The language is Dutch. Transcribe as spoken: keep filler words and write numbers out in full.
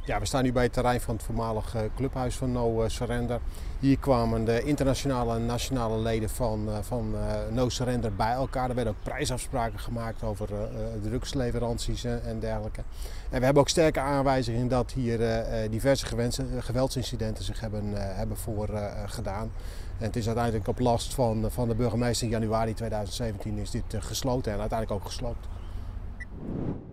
Ja, we staan nu bij het terrein van het voormalige clubhuis van No Surrender. Hier kwamen de internationale en nationale leden van, van No Surrender bij elkaar. Er werden ook prijsafspraken gemaakt over uh, drugsleveranties en dergelijke. En we hebben ook sterke aanwijzingen dat hier uh, diverse geweldsincidenten zich hebben, uh, hebben voor uh, gedaan. En het is uiteindelijk op last van, van de burgemeester in januari tweeduizend zeventien is dit uh, gesloten en uiteindelijk ook gesloopt.